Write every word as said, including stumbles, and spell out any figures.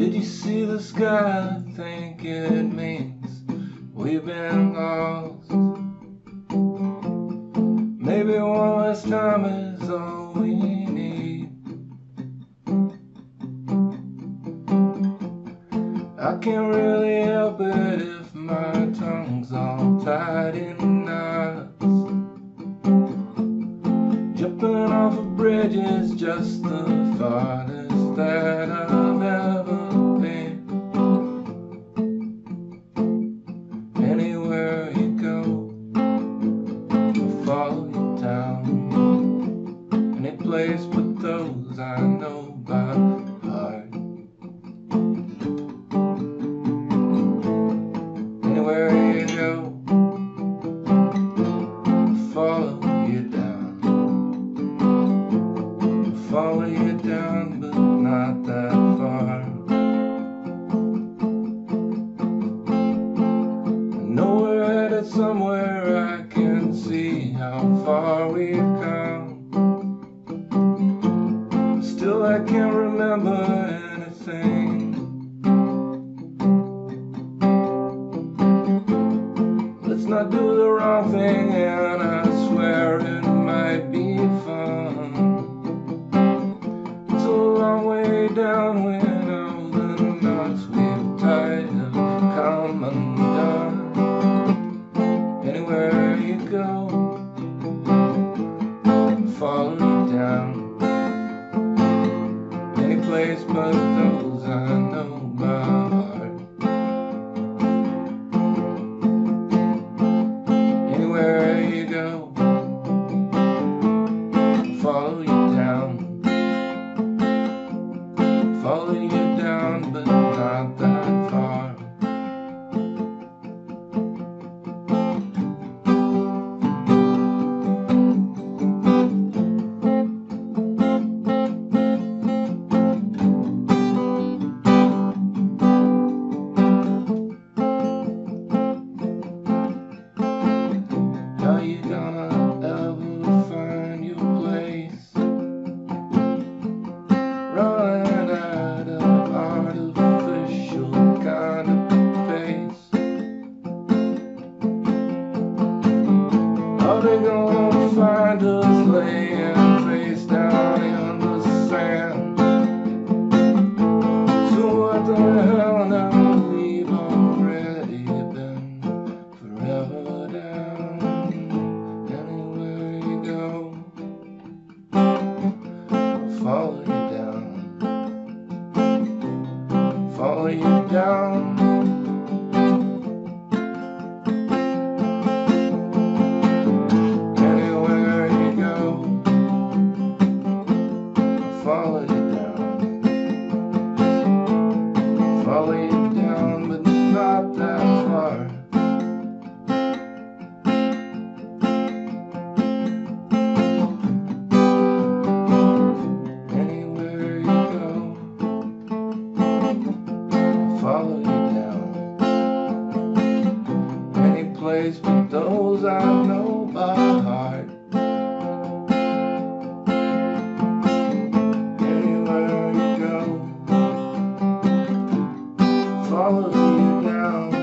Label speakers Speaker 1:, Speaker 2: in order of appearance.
Speaker 1: Did you see the sky? I think it means we've been lost. Maybe one last time is all we need. I can't really help it if my tongue's all tied in knots. Jumping off a bridge is just the farthest that I've ever been. Anywhere you go, I'll follow you down. Any place but those I know by heart. Anywhere you go, I'll follow you down. I'll follow you down, but not that far. I know we're headed somewhere, I can see how far we've come. Still I can't remember anything. Let's not do the wrong thing, and I swear it might be fun. It's a long way down when all the knots we've tied have come undone. Anywhere you go, I'll follow you down. Any place but those I know by heart. Anywhere you go, I'll follow you down. Follow you down, but not that far. How you gonna ever find your place? Running at an artificial kind of pace. How they gonna find us laying face down in the sand? So what the hell now? We've already been forever down. Anywhere you go, I'll follow you down. Follow you down. Anywhere you go, I'll follow you down. Follow you down, but not that far. Anywhere you go, I'll follow you down. Any place but those I know by heart. Anywhere you go, follow you down.